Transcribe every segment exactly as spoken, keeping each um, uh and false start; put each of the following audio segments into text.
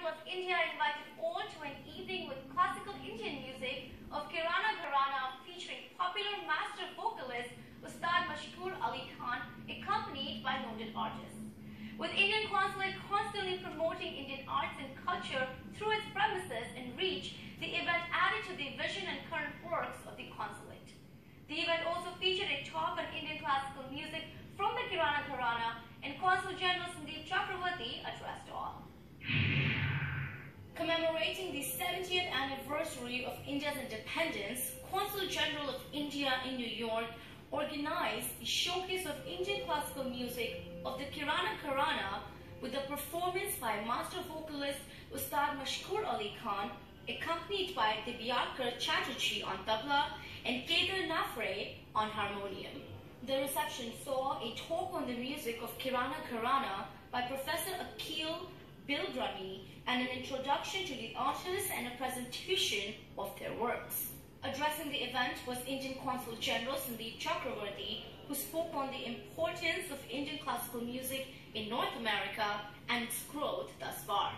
Journal of India invited all to an evening with classical Indian music of Kirana Gharana featuring popular master vocalist Ustad Mashkoor Ali Khan, accompanied by noted artists. With Indian Consulate constantly promoting Indian arts and culture through its premises and reach, the event added to the vision and current works of the Consulate. The event also featured a talk on Indian classical music from the Kirana Gharana, and Consul General Sandeep Chakravarti addressed all. Commemorating the seventieth anniversary of India's independence, Consul General of India in New York organized the showcase of Indian classical music of the Kirana Gharana with a performance by master vocalist Ustad Mashkoor Ali Khan, accompanied by Dibyakar Chatterjee on tabla and Kedar Nafre on harmonium. The reception saw a talk on the music of Kirana Gharana by Professor Akhil Bilgrami and an introduction to the artists and a presentation of their works. Addressing the event was Indian Consul General Sandeep Chakravarti, who spoke on the importance of Indian classical music in North America and its growth thus far.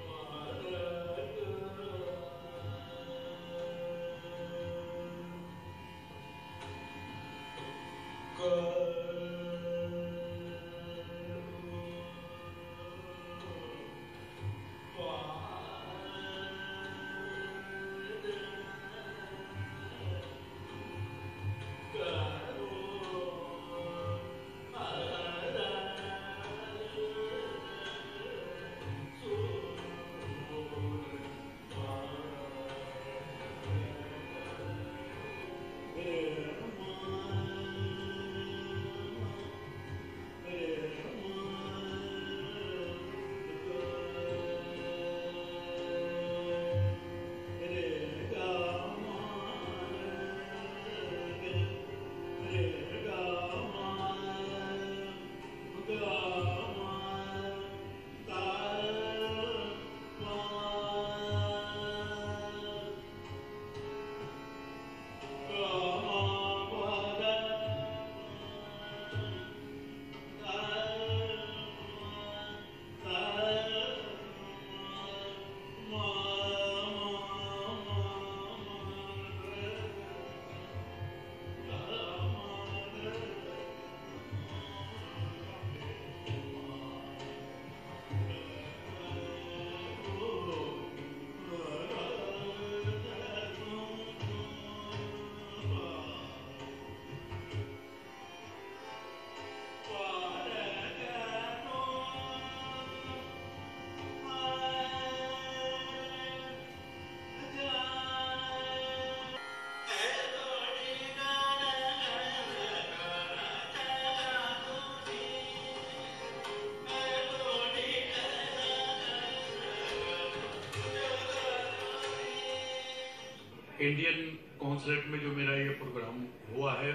Indian consulate में जो मेरा ये programme हुआ है,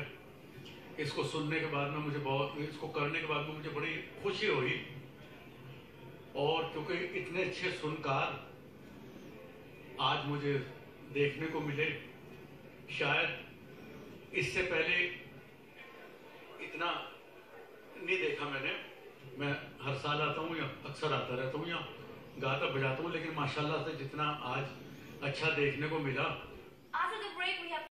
इसको सुनने के बाद में मुझे बहुत इसको करने के बाद में मुझे बड़ी खुशी हुई। और क्योंकि इतने अच्छे सुनकार आज मुझे देखने को मिले, शायद इससे पहले इतना नहीं देखा मैंने। मैं हर साल आता हूँ या अक्सर आता रहता हूँ, या गाता बजाता हूँ, लेकिन माशाल्लाह से जितना आज अच्छा देखने को मिला। After the break, we have